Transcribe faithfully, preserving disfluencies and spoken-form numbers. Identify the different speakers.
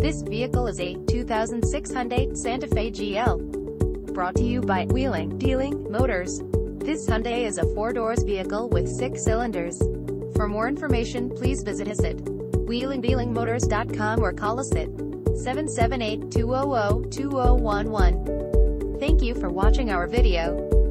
Speaker 1: This vehicle is a two thousand six Hyundai Santa Fe G L. Brought to you by Wheeling Dealing Motors. This Hyundai is a four-doors vehicle with six cylinders. For more information, please visit us at wheeling dealing motors dot com or call us at seven seven eight, two zero zero, two zero one one. Thank you for watching our video.